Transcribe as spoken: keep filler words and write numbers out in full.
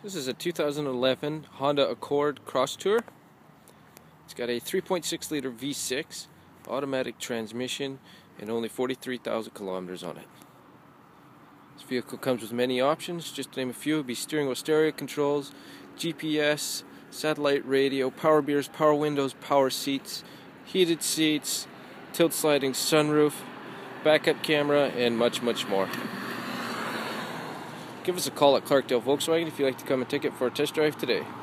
This is a two thousand eleven Honda Accord Crosstour. It's got a three point six liter V six automatic transmission and only forty-three thousand kilometers on it. This vehicle comes with many options. Just to name a few, it would be steering wheel stereo controls, G P S, satellite radio, power mirrors, power windows, power seats, heated seats, tilt sliding sunroof, backup camera, and much, much more. Give us a call at Clarkdale Volkswagen if you'd like to come and take it for a test drive today.